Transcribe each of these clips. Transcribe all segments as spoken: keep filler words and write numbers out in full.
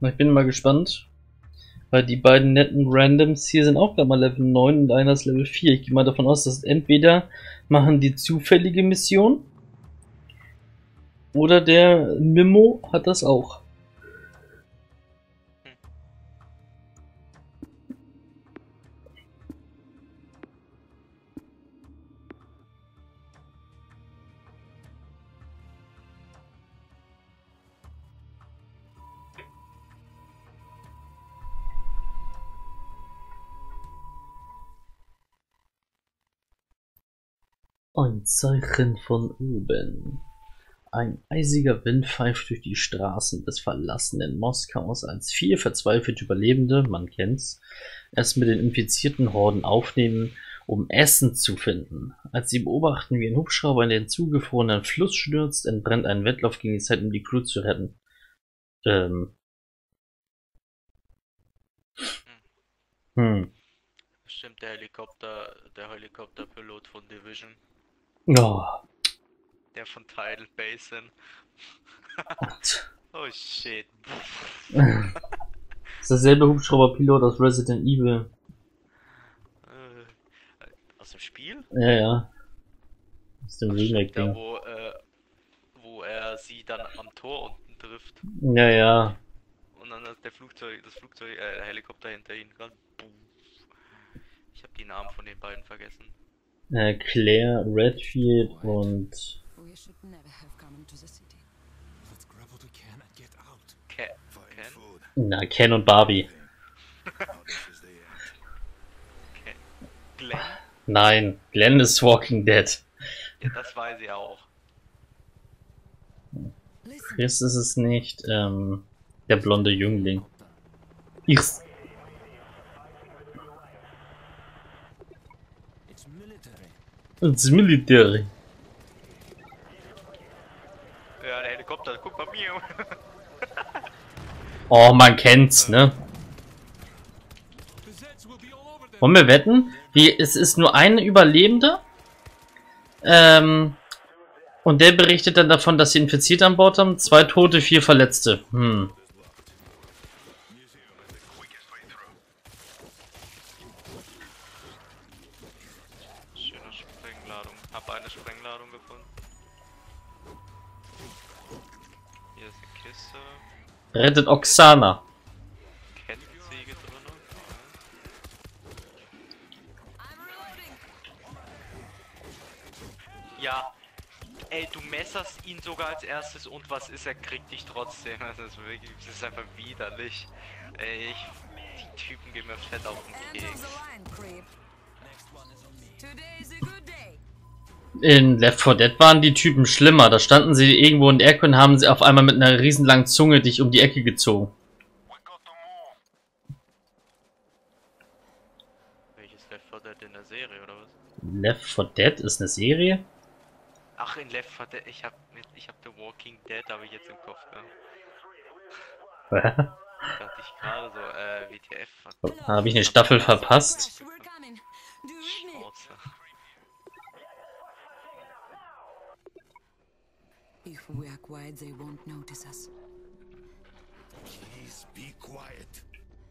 Ich bin mal gespannt, weil die beiden netten Randoms hier sind auch gerade mal Level neun und einer ist Level vier. Ich gehe mal davon aus, dass entweder machen die zufällige Mission oder der Mimo hat das auch. Ein Zeichen von oben. Ein eisiger Wind pfeift durch die Straßen des verlassenen Moskaus, als vier verzweifelte Überlebende, man kennt's, es mit den infizierten Horden aufnehmen, um Essen zu finden. Als sie beobachten, wie ein Hubschrauber in den zugefrorenen Fluss stürzt, entbrennt ein Wettlauf gegen die Zeit, um die Crew zu retten. Ähm. Hm. Bestimmt der Helikopter, der Helikopterpilot von Division. Oh. Der von Tidal Basin. Oh shit. Das ist derselbe Hubschrauberpilot aus Resident Evil. Äh, aus dem Spiel? Ja, ja. Aus dem Remake, da, wo, äh, wo er sie dann am Tor unten trifft. Ja, ja. Und dann hat der Flugzeug, das Flugzeug, äh, der Helikopter hinter ihnen gerade. Ich habe die Namen von den beiden vergessen. Äh, Claire Redfield und Ken. Ken? Na, Ken und Barbie. Ken. Glenn? Nein, Glenn ist Walking Dead. Ja, das weiß ich auch. Chris ist es nicht, ähm, der blonde Jüngling. Ich. It's military. Ja, der Helikopter, guck mal mir. Oh, man kennt's, ne? Wollen wir wetten? Wie, es ist nur ein Überlebender. Ähm, und der berichtet dann davon, dass sie Infizierte an Bord haben. Zwei Tote, vier Verletzte. Hm. Schöne Sprengladung. Hab eine Sprengladung gefunden. Hier ist eine Kiste. Rettet Oksana. Kettensäge drin. Ja. Ey, du messerst ihn sogar als erstes und was ist, er kriegt dich trotzdem. Das ist wirklich, das ist einfach widerlich. Ey, ich, die Typen gehen mir fett auf den Keks. In Left four Dead waren die Typen schlimmer. Da standen sie irgendwo in der Ecke und haben sie auf einmal mit einer riesenlangen Zunge dich um die Ecke gezogen. Welches Left four Dead in der Serie oder was? Left four Dead ist eine Serie? Ach, in Left four Dead, ich hab, ich hab The Walking Dead, habe ich jetzt im Kopf, ne? Dachte ich gerade so, äh, W T F. Habe ich eine Staffel verpasst? Schnauze. If we are quiet, they won't notice us. Please be quiet.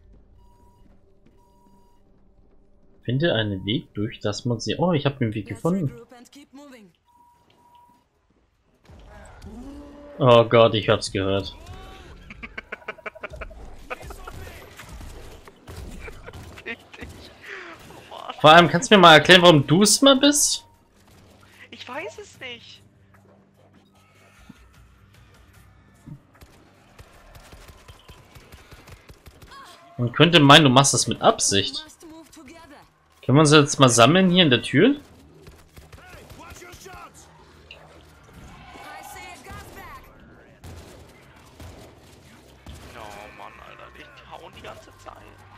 Finde einen Weg, durch das man sie... Oh, ich habe den Weg gefunden. Oh Gott, ich hab's gehört. Vor allem, kannst du mir mal erklären, warum du es mal bist? Ich weiß es nicht. Man könnte meinen, du machst das mit Absicht. Können wir uns jetzt mal sammeln hier in der Tür? Oh Mann, Alter, die hauen die ganze Zeit.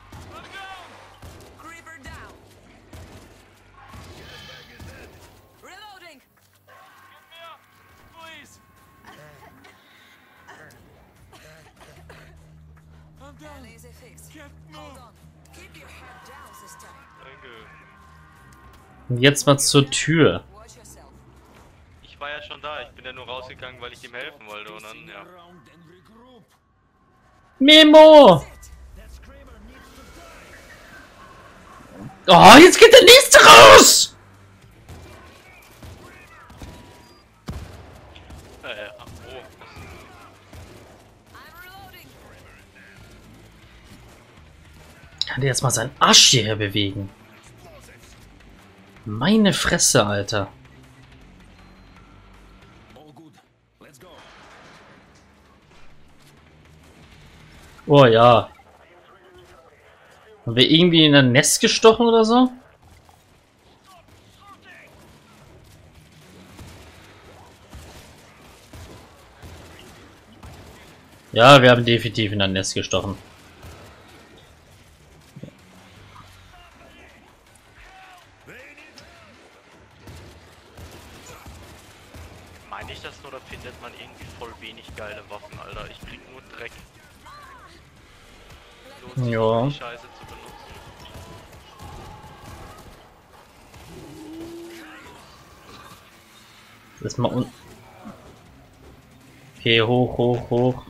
Danke. Und jetzt mal zur Tür. Ich war ja schon da, ich bin ja nur rausgegangen, weil ich ihm helfen wollte und dann, ja. Memo! Oh, jetzt geht der nächste raus! Äh, ach, oh. Kann der jetzt mal seinen Arsch hierher bewegen? Meine Fresse, Alter. Oh ja. Haben wir irgendwie in ein Nest gestochen oder so? Ja, wir haben definitiv in ein Nest gestochen. Meine ich das nur, oder findet man irgendwie voll wenig geile Waffen, Alter? Ich krieg nur Dreck. Lohnt sich Ja. die Scheiße zu benutzen. Lass mal unten. Okay, hoch, hoch, hoch.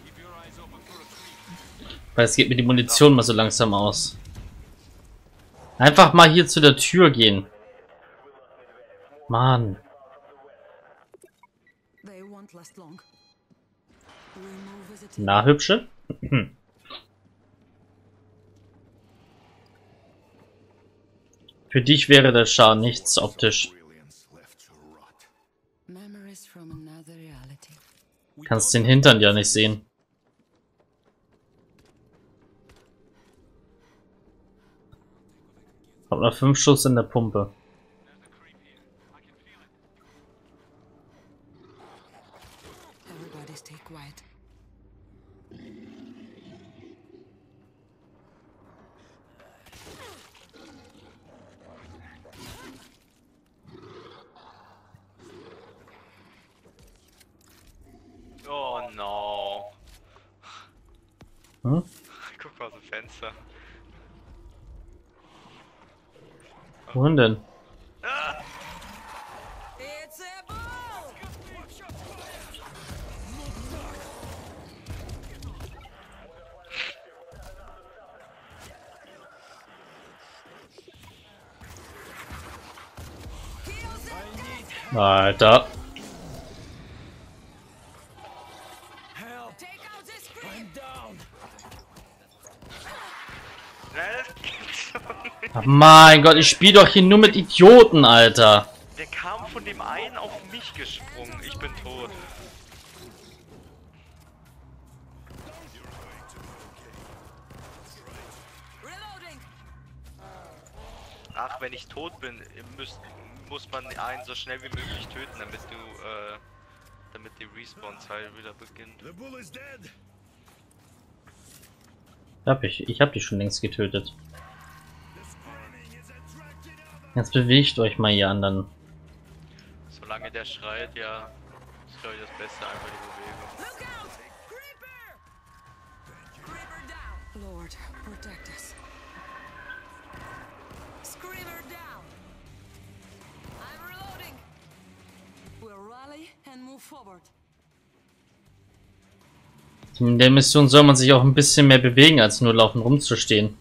Weil es geht mir die Munition mal so langsam aus. Einfach mal hier zu der Tür gehen. Mann. They won't last long. Remove visiting. Na, hübsche? Für dich wäre der Schar nichts optisch. Memories from another reality. Kannst den Hintern ja nicht sehen. Hab noch fünf Schuss in der Pumpe. Everybody stay quiet. Oh no. Hm? Guck mal aus dem Fenster. Wohin denn? It's a ball! Alter. Take out this screen! Ach, mein Gott, ich spiele doch hier nur mit Idioten, Alter. Der kam von dem einen auf mich gesprungen. Ich bin tot. Reloading! Ach, wenn ich tot bin, müsst, muss man einen so schnell wie möglich töten, damit du, äh, damit die Respawn-Zeit wieder beginnt. Hab ich, ich hab die schon längst getötet. Jetzt bewegt euch mal, ihr anderen. Solange der schreit, ja, ist glaube ich das Beste, einfach die Bewegung. Look out! Creeper! Creeper down! Lord, protect us. Screamer down! I'm reloading! We'll rally and move forward. In der Mission soll man sich auch ein bisschen mehr bewegen, als nur laufen rumzustehen.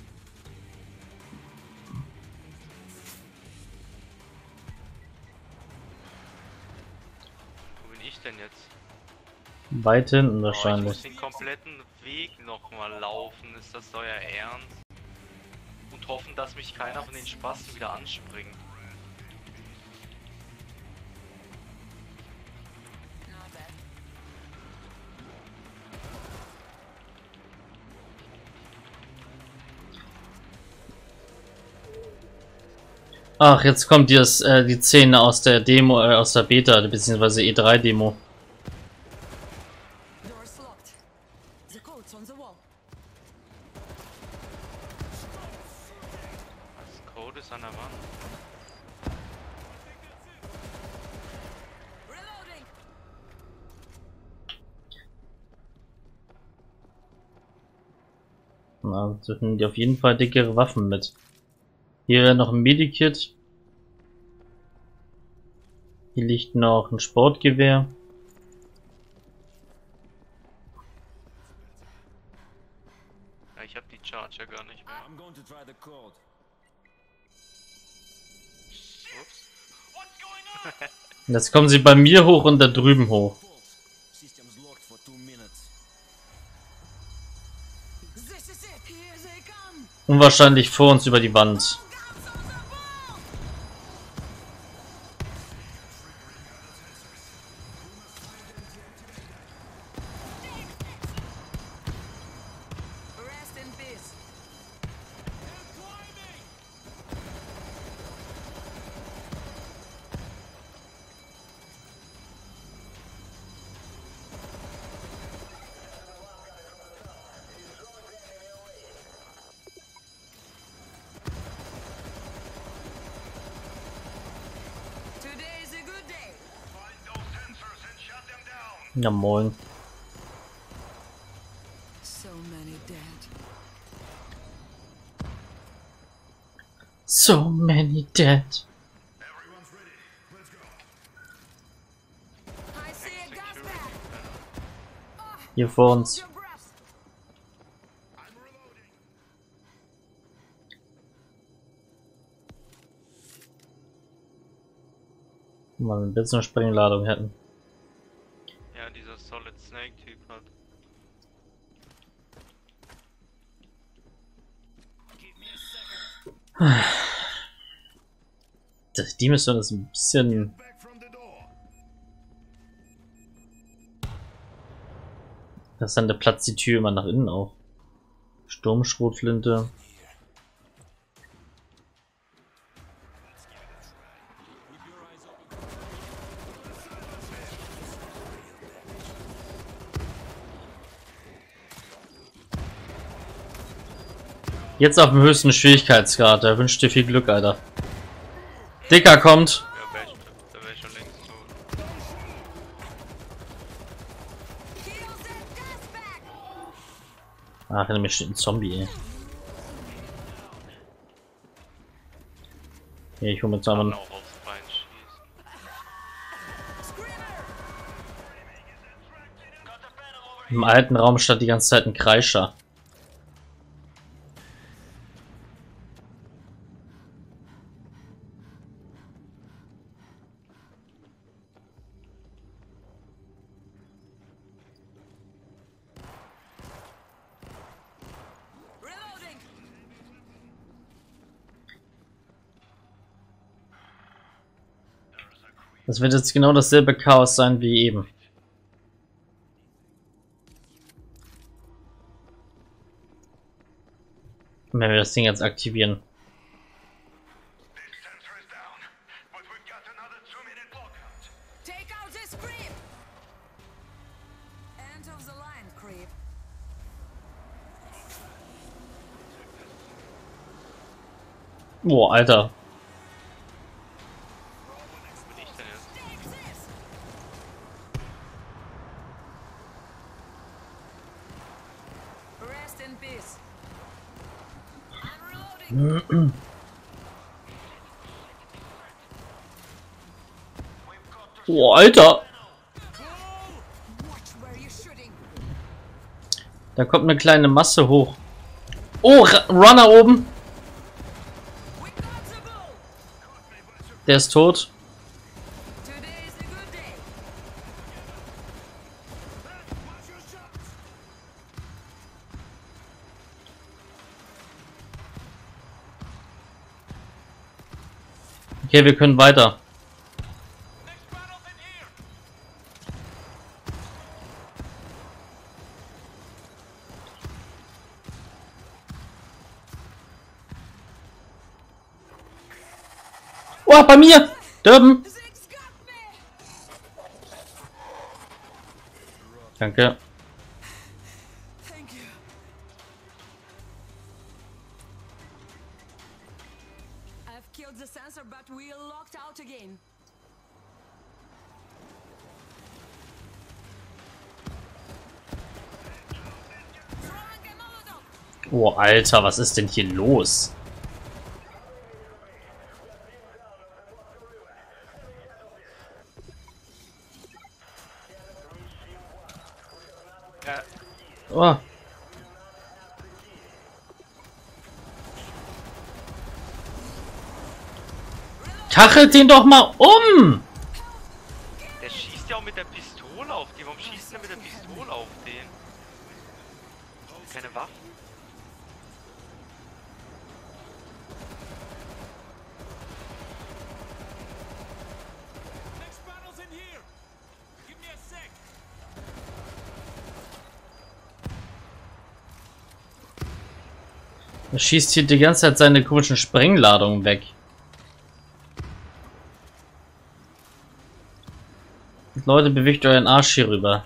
Wo bin ich denn jetzt? Weit hinten Oh, ich wahrscheinlich. muss den kompletten Weg nochmal laufen, ist das euer Ernst? Und hoffen, dass mich keiner von den Spasten wieder anspringt. Ach, jetzt kommt die, äh, die Szene aus der Demo, äh, aus der Beta, beziehungsweise E drei Demo. Door's locked. The code's on the wall. Das Code ist an der Wand. Reloading! Na, so finden die auf jeden Fall dickere Waffen mit. Hier noch ein Medikit. Hier liegt noch ein Sportgewehr. Ja, ich hab die Charger gar nicht mehr. I'm going to try the code. Ups. Jetzt kommen sie bei mir hoch und da drüben hoch. System's locked for two minutes. This is it. Here they come. Unwahrscheinlich vor uns über die Wand. Guns on the ball. Rest in peace. Today is a good day. Ja, moin. So many dead. So many dead. I see a gas bag. Hier vor uns. Your breath. Mal ein bisschen Sprengladung hätten. Ja, dieser Solid Snake Typ hat. Das, die Mission ist ein bisschen. Das ist dann der Platz die Tür immer nach innen auf. Sturmschrotflinte. Jetzt auf dem höchsten Schwierigkeitsgrad. Da wünscht dir viel Glück, Alter. Dicker kommt. Ja, wär ich, da wär ich schon längst tot. Heal that gas bag. Ach, hinter mir steht ein Zombie, ey. Hier, ich hole mir jetzt Kann einmal. auch aufs Bein schießen. Im alten Raum stand die ganze Zeit ein Kreischer. Reloading. Das wird jetzt genau dasselbe Chaos sein wie eben. Wenn wir das Ding jetzt aktivieren. Take out this creep. End of the line, creep. Boah, Alter. Was bin ich denn jetzt? Take this. Rest in peace. I'm reloading. Boah, Alter. Watch where you're shooting. Da kommt eine kleine Masse hoch. Oh, Ra- Runner oben. We got the bull. Der ist tot. Today is a good day. Okay, wir können weiter. Oh, bei mir! Dürben! Zig's got me. Danke. Thank you. I've killed the sensor, but we're locked out again. Throwing a Molotov. Oh, Alter, was ist denn hier los? Ja, Oh. kachelt den doch mal um! Der schießt ja auch mit der Pistole auf den. Warum schießt er mit der Pistole auf den? Keine Waffen? Next battle's in here. Give me a sec. Er schießt hier die ganze Zeit seine komischen Sprengladungen weg. Leute, bewegt euren Arsch hier rüber.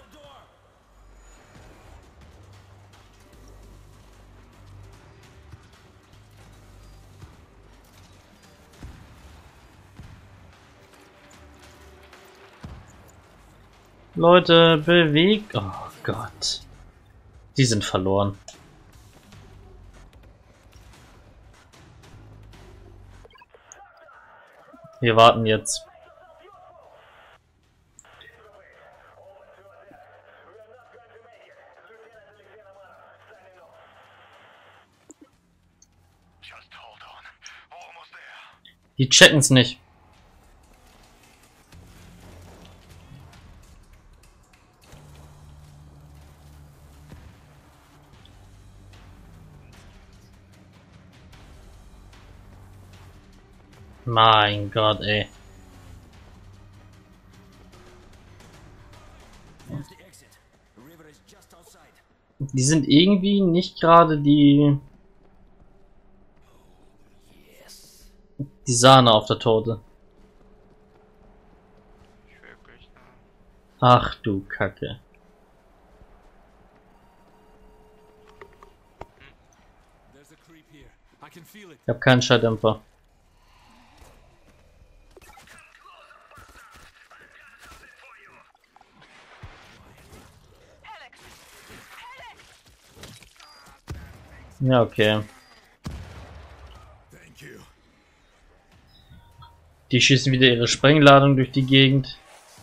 Leute, bewegt. Oh Gott. Die sind verloren. Wir warten jetzt. Die checken's nicht. Mein Gott, ey. There's the exit. The river is just outside. Die sind irgendwie nicht gerade die die Sahne auf der Torte. Nicht wirklich, ne? Ach du Kacke. There's a creep here. I can feel it. Ich hab keinen Schalldämpfer. Ja, okay. Thank you. Die schießen wieder ihre Sprengladung durch die Gegend.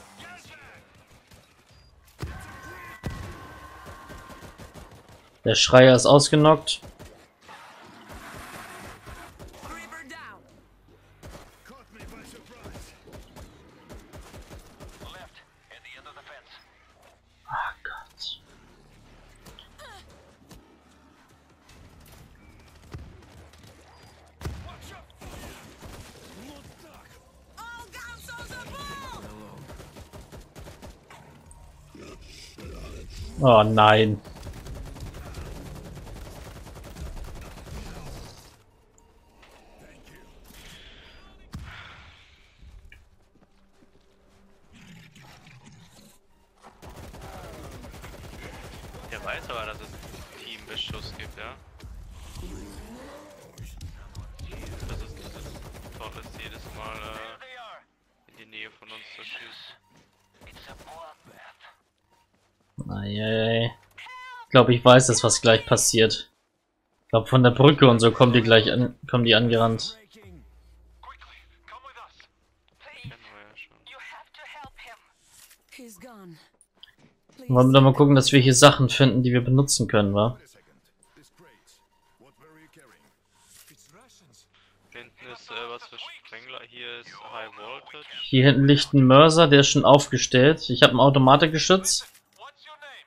Der Schreier ist ausgenockt. Creeper down. Caught me by surprise. Left at the end of the fence. Ah Gott. All guns on the ball. Oh nein. Der weiß aber, dass es Teambeschuss gibt, ja? Das ist, das ist toll, ist jedes Mal äh, in die Nähe von uns zu schießen. Eieiei. Ich glaube, ich weiß jetzt, was gleich passiert. Ich glaube, von der Brücke und so kommen die gleich an, kommen die angerannt. Breaking. Kennen wir ja schon. He's gone. Wollen wir doch mal gucken, dass wir hier Sachen finden, die wir benutzen können, wa? Wait a second. This crate. What were you carrying? It's Russians. Hinten ist äh, was für Sprengler, hier ist High Voltage. Hier hinten liegt ein Mörser, der ist schon aufgestellt. Ich habe ein Automatikgeschütz. What's your name?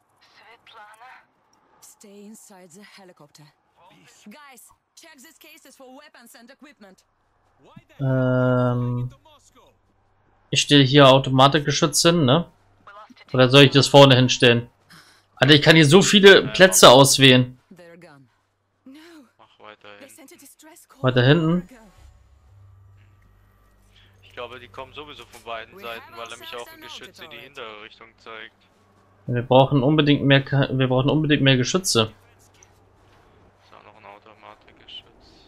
Stay inside the helicopter. Guys, check these cases for weapons and equipment. Why the hell Ähm, to Moscow? ich stelle hier Automatikgeschütz hin, ne? Oder soll ich das vorne hinstellen? Alter, ich kann hier so viele Plätze auswählen. They're gone. No, Mach weiter they hin. sent a distress call. Weiter hinten? Ich glaube, die kommen sowieso von beiden Seiten, weil er mich auch ein Geschütz in die hintere Richtung zeigt. Wir brauchen unbedingt mehr, Ka- wir brauchen unbedingt mehr Geschütze. Ist auch noch ein Automatikgeschütz.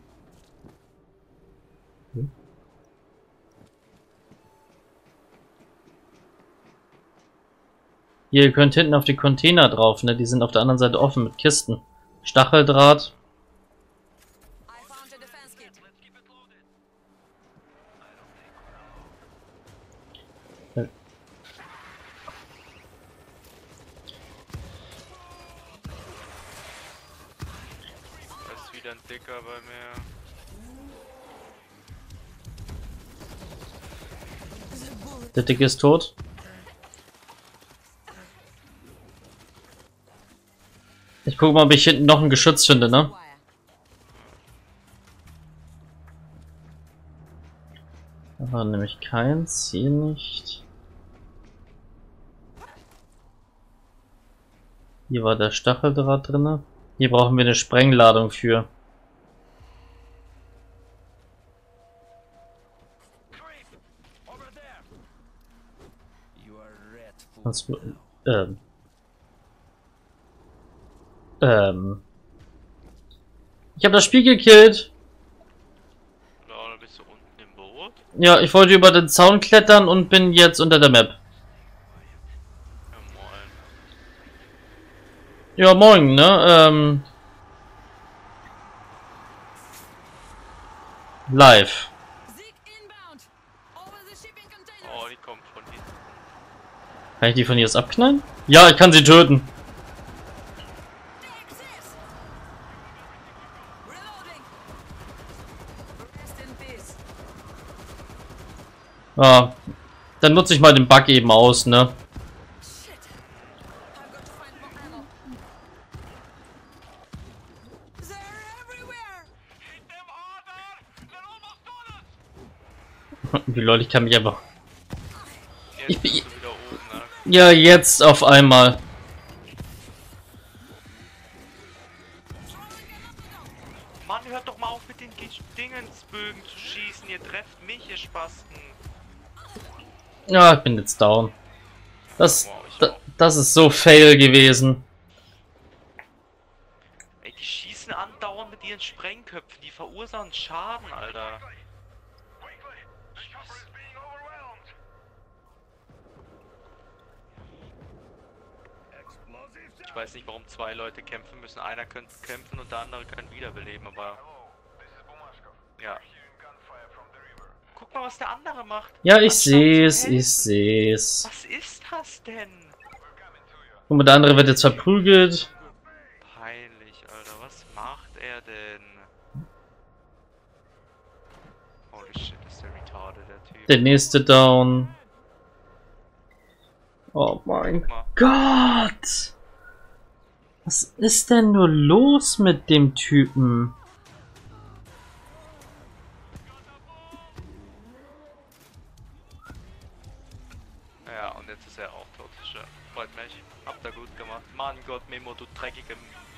Hier, ihr könnt hinten auf die Container drauf, ne? Die sind auf der anderen Seite offen mit Kisten. Stacheldraht. I found a defense kit. Da ist wieder ein Dicker bei mir. Der Dicke ist tot. Ich gucke mal, ob ich hinten noch ein Geschütz finde, ne? Da war nämlich keins, hier nicht. Hier war der Stacheldraht drinne. Hier brauchen wir eine Sprengladung für. Was, ähm. Ähm. Ich habe das Spiel gekillt. Ja, dann bist du unten im Boot. Ja, ich wollte über den Zaun klettern und bin jetzt unter der Map. Ja, moin. Ja, moin, ne? Ähm. Live. Sieg inbound. Over the shipping container. Oh, die kommt von hinten. Kann ich die von hier aus abknallen? Ja, ich kann sie töten. Texas. Reloading. Rest in peace. Ja. Dann nutze ich mal den Bug eben aus, ne? Shit. I've got to find more ammo. They're everywhere. Hit them harder! They're almost on us! Wie Leute, ich kann mich einfach. Jetzt Ich bin- bist du wieder oben, ne? Ja, jetzt auf einmal. Mann, hört doch mal auf mit den Ge- Dingensbögen zu schießen. Ihr trefft mich, ihr Spasten. Ja, ich bin jetzt down. Das, Wow, ich da, auch. das ist so fail gewesen. Ey, die schießen andauernd mit ihren Sprengköpfen. Die verursachen Schaden, Alter. Ich weiß nicht, warum zwei Leute kämpfen müssen. Einer könnte kämpfen und der andere kann wiederbeleben, aber... Ja. Guck mal, was der andere macht. Ja, ich Anstatt zu seh's, helfen. ich seh's. Was ist das denn? Guck mal, der andere wird jetzt verprügelt. Peinlich, Alter. Was macht er denn? Holy shit, ist der retarded, der Typ. Der nächste down. Oh mein Guck mal. Gott! Was ist denn nur los mit dem Typen? Ja, und jetzt ist er auch tot. Schön. Freut mich. Habt ihr gut gemacht. Mann Gott, Memo, du dreckige...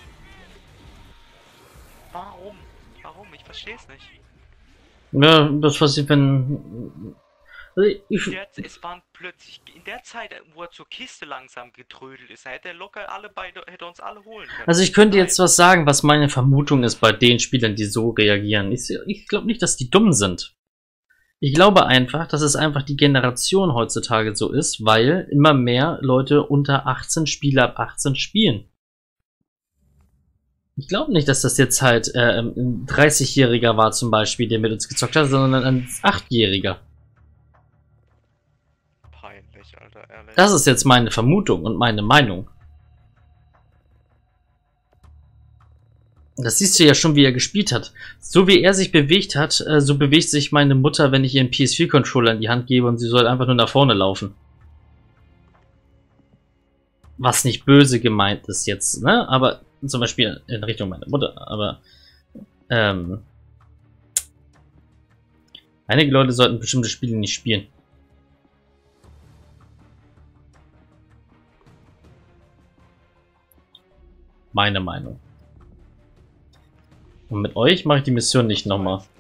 Warum? Warum? Ich versteh's nicht. Ja, das was ich wenn. Ich, Jetzt, es waren plötzlich... In der Zeit, wo er zur Kiste langsam getrödelt ist, hätte er locker alle beide... Hätte uns alle holen können. also ich könnte Nein. jetzt was sagen, was meine Vermutung ist bei den Spielern, die so reagieren. Ich, ich glaube nicht, dass die dumm sind. Ich glaube einfach, dass es einfach die Generation heutzutage so ist, weil immer mehr Leute unter achtzehn, Spieler ab achtzehn spielen. Ich glaube nicht, dass das jetzt halt äh, ein dreißigjähriger war zum Beispiel, der mit uns gezockt hat, sondern ein achtjähriger. Peinlich, Alter, ehrlich. Das ist jetzt meine Vermutung und meine Meinung. Das siehst du ja schon, wie er gespielt hat. So wie er sich bewegt hat, äh, so bewegt sich meine Mutter, wenn ich ihr einen P S vier Controller in die Hand gebe und sie soll einfach nur nach vorne laufen. Was nicht böse gemeint ist jetzt, ne? Aber zum Beispiel in Richtung meiner Mutter. Aber ähm, einige Leute sollten bestimmte Spiele nicht spielen. Meine Meinung. Und mit euch mache ich die Mission nicht nochmal.